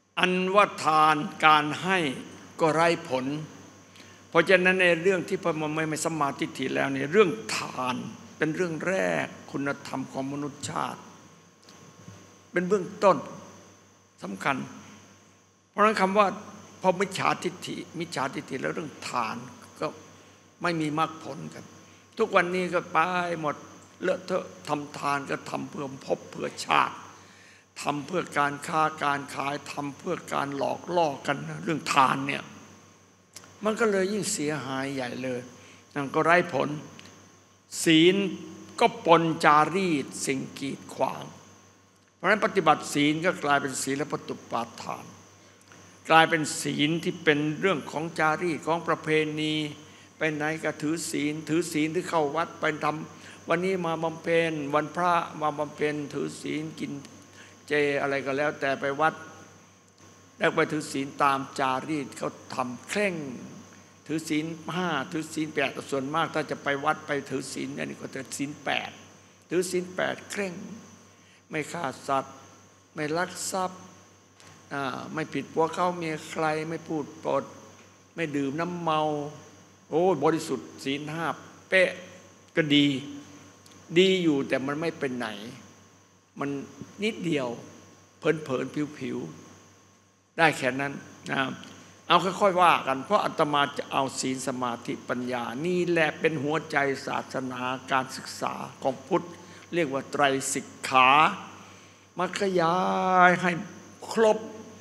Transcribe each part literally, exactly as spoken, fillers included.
อันว่าทานการให้ก็ไร้ผลเพราะฉะนั้นในเรื่องที่พระมไม่ไม่สัมมาทิฏฐิแล้วเนี่ยเรื่องทานเป็นเรื่องแรกคุณธรรมของมนุษยชาติเป็นเบื้องต้นสำคัญเพราะฉะนั้นคำว่าพอมิจฉาทิฏฐิมิจฉาทิฏฐิแล้วเรื่องทานก็ไม่มีมรรคผลกันทุกวันนี้ก็ไปหมดเลอะเทอะทำทานก็ทำเพื่อภพเพื่อชาติทำเพื่อการค้าการขายทำเพื่อการหลอกล่อกันเรื่องทานเนี่ยมันก็เลยยิ่งเสียหายใหญ่เลยนั่นก็ไร้ผลศีลก็ปนจารีตสิ่งกีดขวางเพราะฉะนั้นปฏิบัติศีลก็กลายเป็นศีลปตุปาทานกลายเป็นศีลที่เป็นเรื่องของจารีตของประเพณีไปไหนก็ถือศีลถือศีลที่เข้าวัดไปทำวันนี้มาบำเพ็ญวันพระมาบำเพ็ญถือศีลกินเจอะไรก็แล้วแต่ไปวัดแล้วไปถือศีลตามจารีตเขาทำเคร่งถือศีลห้าถือศีลแปดส่วนมากถ้าจะไปวัดไปถือศีลอันนี้ก็ถือศีลแปดถือศีลแปดเคร่งไม่ฆ่าสัตว์ไม่ลักทรัพย์ไม่ผิดผัวเข้าเมียใครไม่พูดปดไม่ดื่มน้ำเมาโอ้บริสุทธิ์ศีลห้าเป๊ะก็ดีดีอยู่แต่มันไม่เป็นไหนมันนิดเดียวเผินเผินผิวผิวได้แค่นั้นนะเอาค่อยๆว่ากันเพราะอาตมาจะเอาศีลสมาธิปัญญานี่แหละเป็นหัวใจศาสนาการศึกษาของพุทธเรียกว่าไตรสิกขามาขยายให้ครบ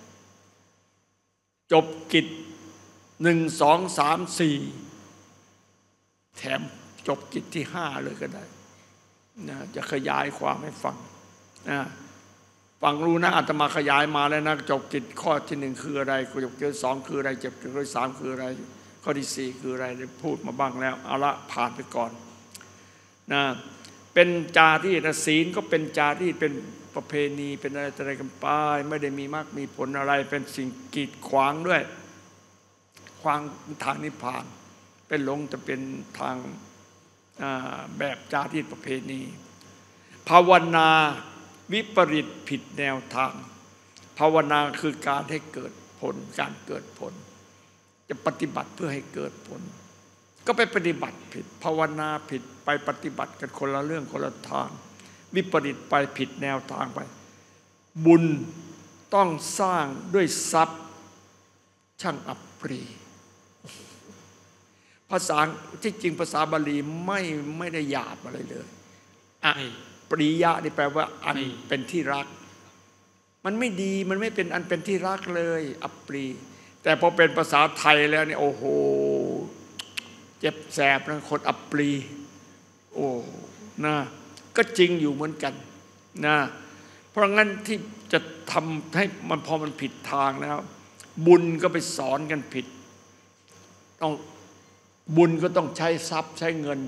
จบกิจหนึ่งสองสามสี่แถมจบกิจที่ห้าเลยก็ได้นะจะขยายความให้ฟังนะฟังรู้นะอาตมาขยายมาแล้วนะจบกิจข้อที่หนึ่งคืออะไรจบกิจสองคืออะไรจบกิจข้อที่สามคืออะไรข้อที่สี่คืออะไรได้พูดมาบ้างแล้วเอาละผ่านไปก่อนนะเป็นจารีตศีลก็เป็นจารีตเป็นประเพณีเป็นอะไรอะไรกันไปไม่ได้มีมรรคมีผลอะไรเป็นสิ่งกีดขวางด้วยขวางทางนิพพานเป็นหลงจะเป็นทางแบบจารีตประเพณีภาวนาวิปริตผิดแนวทางภาวนาคือการให้เกิดผลการเกิดผลจะปฏิบัติเพื่อให้เกิดผลก็ไปปฏิบัติผิดภาวนาผิดไปปฏิบัติกันคนละเรื่องคนละทางวิปริตไปผิดแนวทางไปบุญต้องสร้างด้วยทรัพย์ช่างอัปรีภาษาที่จริงภาษาบาลีไม่ไม่ได้หยาบอะไรเลยอะปริยะนี่แปลว่าอันเป็นที่รักมันไม่ดีมันไม่เป็นอันเป็นที่รักเลยอัปรีแต่พอเป็นภาษาไทยแล้วเนี่ยโอ้โหเจ็บแสบนะคนอัปรีโอ้นะก็จริงอยู่เหมือนกันนะเพราะงั้นที่จะทำให้มันพอมันผิดทางแล้วบุญก็ไปสอนกันผิดต้องบุญก็ต้องใช้ทรัพย์ใช้เงิน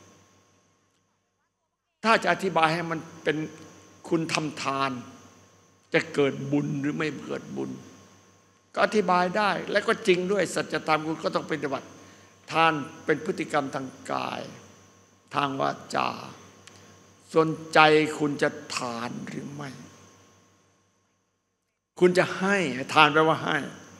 ถ้าจะอธิบายให้มันเป็นคุณทำทานจะเกิดบุญหรือไม่เกิดบุญก็อธิบายได้และก็จริงด้วยสัจธรรมคุณก็ต้องปฏิบัติทานเป็นพฤติกรรมทางกายทางวาจาส่วนใจคุณจะทานหรือไม่คุณจะให้ทานแปลว่าให้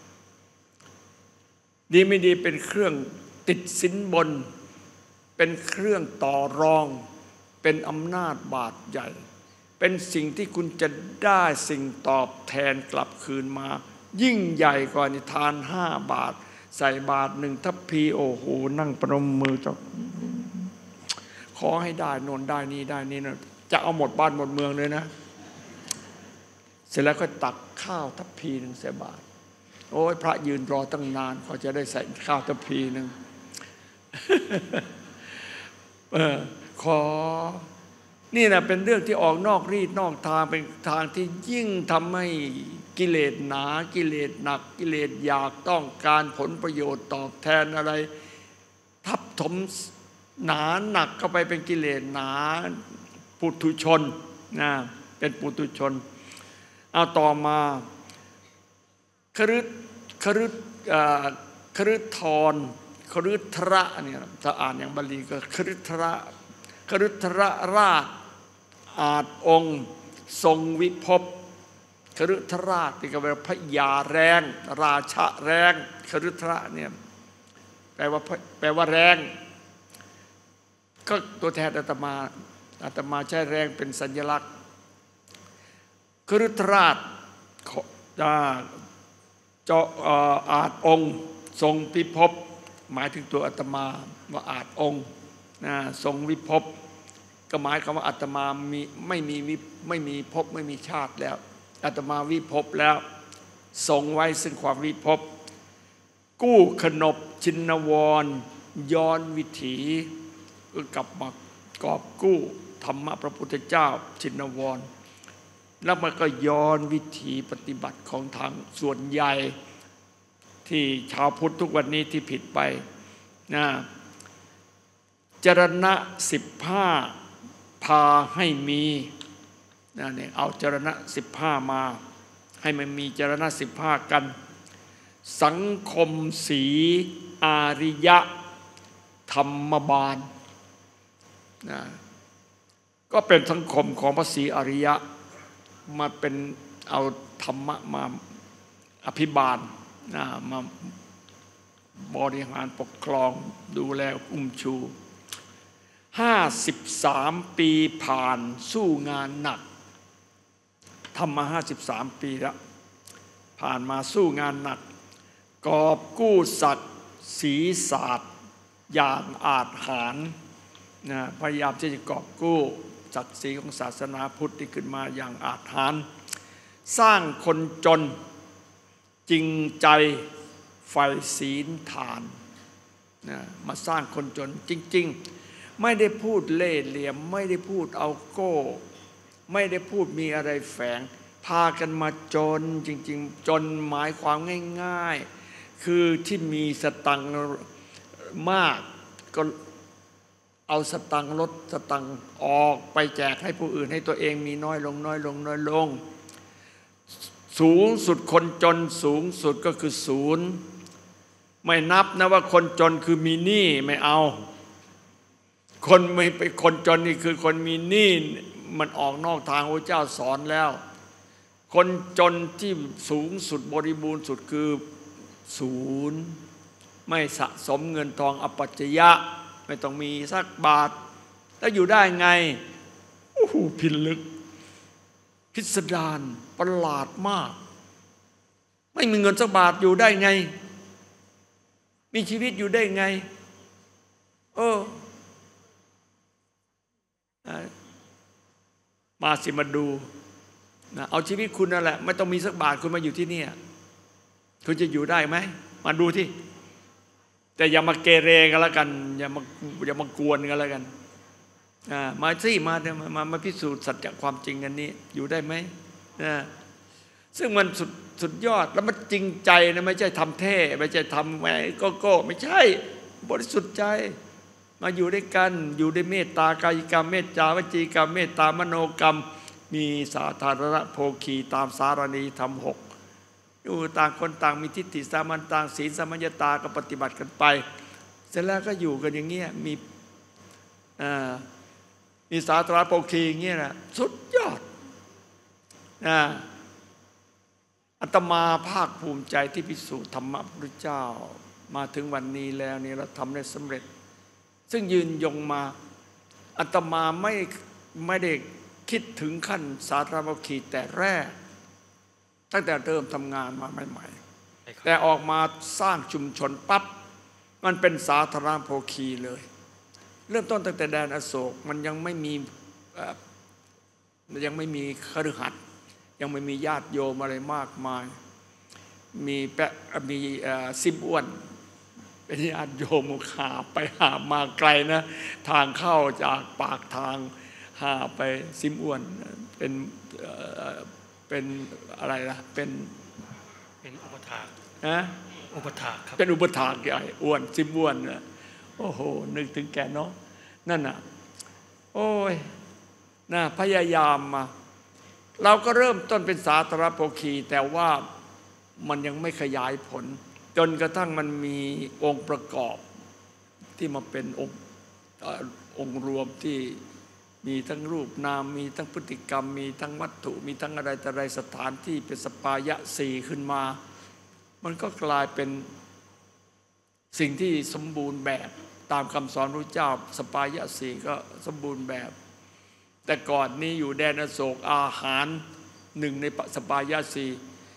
ดีไม่ดีเป็นเครื่องติดสินบนเป็นเครื่องต่อรองเป็นอำนาจบาดใหญ่เป็นสิ่งที่คุณจะได้สิ่งตอบแทนกลับคืนมายิ่งใหญ่กว่านิทานห้าบาทใส่บาทหนึ่งทัพพีโอ้โหนั่งประนมมือจบขอให้ได้โน่นได้นี่ได้นี่นะจะเอาหมดบ้านหมดเมืองเลยนะเสร็จแล้วก็ตักข้าวทัพพีหนึ่งใส่บาทโอ้ยพระยืนรอตั้งนานเขาจะได้ใส่ข้าวทัพพีหนึ่งเออขอนี่นะเป็นเรื่องที่ออกนอกรีดนอกทางเป็นทางที่ยิ่งทำให้กิเลสหนากิเลสหนักกิเลสอยากต้องการผลประโยชน์ตอบแทนอะไรทับถมหนาหนักเข้าไปเป็นกิเลสหนาปุถุชนนะเป็นปุถุชนเอาต่อมาคฤคฤคฤธรคฤทระเนี่ยถ้าอ่านอย่างบาลีก็คฤทระคฤทระราชอาจองค์ทรงวิภพคฤทราชที่ก็แปลว่าพระยาแรงราชะแรงคฤทระเนี่ยแปลว่าแปลว่าแรงก็ตัวแทนอาตมาอาตมาใช้แรงเป็นสัญลักษณ์คฤทราชเจาะอาจองค์ทรงพิภพหมายถึงตัวอาตมาว่าอาจองค์นะทรงวิภพก็หมายความว่าอาตมามีไม่มีไม่มีภพไม่มีชาติแล้วอาตมาวิภพแล้วทรงไว้ซึ่งความวิภพกู้ขนบชินวรย้อนวิถีกลับมากอบกู้ธรรมะพระพุทธเจ้าชินวรแล้วมันก็ย้อนวิถีปฏิบัติของทางส่วนใหญ่ที่ชาวพุทธทุกวันนี้ที่ผิดไปนะจรณะสิบห้าพาให้มีนะเนี่ยเอาจรณะสิบห้ามาให้มันมีจรณะสิบห้ากันสังคมสีอาริยะธรรมบาลนะก็เป็นสังคมของพระศรีอริยะมาเป็นเอาธรรมะมาอภิบาลนะมาบริหารปกครองดูแลอุ้มชูห้าสิบสามปีผ่านสู้งานหนักทำมาห้าสิบสามปีแล้วผ่านมาสู้งานหนักกอบกู้ศักดิ์ศรีศาสตร์อย่างอาจหาญนะพยายามที่จะกอบกู้ศักดิ์ศรีของศาสนาพุทธที่ขึ้นมาอย่างอาจหาญสร้างคนจนจริงใจใฝ่ศีลทานนะมาสร้างคนจนจริงๆไม่ได้พูดเล่ห์เหลี่ยมไม่ได้พูดเอาโก้ไม่ได้พูดมีอะไรแฝงพากันมาจนจริงๆจนหมายความง่ายๆคือที่มีสตังค์มากก็เอาสตังค์ลดสตังค์ออกไปแจกให้ผู้อื่นให้ตัวเองมีน้อยลงน้อยลงน้อยลงสูงสุดคนจนสูงสุดก็คือศูนย์ไม่นับนะว่าคนจนคือมีหนี้ไม่เอาคนไม่ไปคนจนนี่คือคนมีหนี้มันออกนอกทางพระเจ้าสอนแล้วคนจนที่สูงสุดบริบูรณ์สุดคือศูนย์ไม่สะสมเงินทองอปัจจยะไม่ต้องมีสักบาทแล้วอยู่ได้ไงโอ้โหพิลึกพิสดารประหลาดมากไม่มีเงินสักบาทอยู่ได้ไงมีชีวิตอยู่ได้ไงเออมาสิมาดูนะเอาชีวิตคุณนั่นแหละไม่ต้องมีสักบาทคุณมาอยู่ที่นี่คุณจะอยู่ได้ไหมมาดูที่แต่อย่ามาเกเรกันแล้วกันอย่ามาอย่ามากวนกันแล้วกันมาสิมามามาพิสูจน์สัจจะความจริงกันนี้อยู่ได้ไหมนะซึ่งมันสุดสุดยอดแล้วมันจริงใจนะไม่ใช่ทำเท่ไม่ใช่ทำแหวโกโก้ไม่ใช่บริสุทธิ์ใจมาอยู่ด้วยกันอยู่ด้วยเมตตากายกรรมเมตตาวจีกรรมเมตตามโนกรรมมีสาธารณโภคีตามสารณีธรรมหกอยู่ต่างคนต่างมีทิฏฐิสามัญต่างศีลสมัญญาตาก็ปฏิบัติกันไปเสร็จแล้วก็อยู่กันอย่างเงี้ยมีอ่ามีสาธารณโภคีอย่างเงี้ยนะสุดยอดนะอาตมาภาคภูมิใจที่พิสูจน์ธรรมะพระพุทธเจ้ามาถึงวันนี้แล้วนี่เราทำได้สำเร็จซึ่งยืนยงมาอาตมาไม่ไม่ได้คิดถึงขั้นสาธารณโภคีแต่แรกตั้งแต่เริ่มทำงานมาใหม่ๆแต่ออกมาสร้างชุมชนปั๊บมันเป็นสาธารณโภคีเลยเริ่มต้นตั้งแต่แดนอโศกมันยังไม่มียังไม่มีคฤหัสถ์ยังไม่มีญาติโยมอะไรมากมายมีแปะมีซิมอ้วนเป็นญาติโยมหาไปหามาไกลนะทางเข้าจากปากทางหาไปซิมอ้วนเป็นเป็นอะไรล่ะเป็นเป็นอุปถากนะอุปถากครับเป็นอุปถากใหญ่อ้วนซิมอ้วนนะโอ้โหนึกถึงแกเนาะนั่นน่ะโอ้ยน่าพยายามมาเราก็เริ่มต้นเป็นสาธารณโภคีแต่ว่ามันยังไม่ขยายผลจนกระทั่งมันมีองค์ประกอบที่มาเป็นองค์องค์รวมที่มีทั้งรูปนามมีทั้งพฤติกรรมมีทั้งวัตถุมีทั้งอะไรแต่อะไรสถานที่เป็นสปายะสี่ขึ้นมามันก็กลายเป็นสิ่งที่สมบูรณ์แบบตามคำสอนพระเจ้าสปายะสี่ก็สมบูรณ์แบบแต่ก่อนนี้อยู่แดนอโศกอาหารหนึ่งในสปายะสี่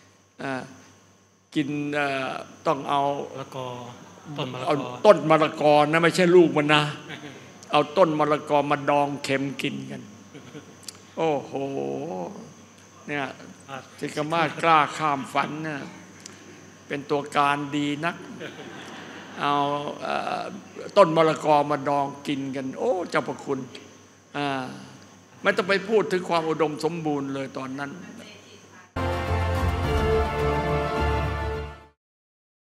กินต้องเอามะละกอต้นมะละเอากอต้นมะละกอนะไม่ใช่ลูกมันนะเอาต้นมะละกอมาดองเค็มกินกันโอ้โหเนี่ยที่กมากล้าข้ามฝันเนี่ยเป็นตัวการดีนักเอาต้นมะละกอมาดองกินกันโอ้เจ้าพระคุณไม่ต้องไปพูดถึงความอุดมสมบูรณ์เลยตอนนั้น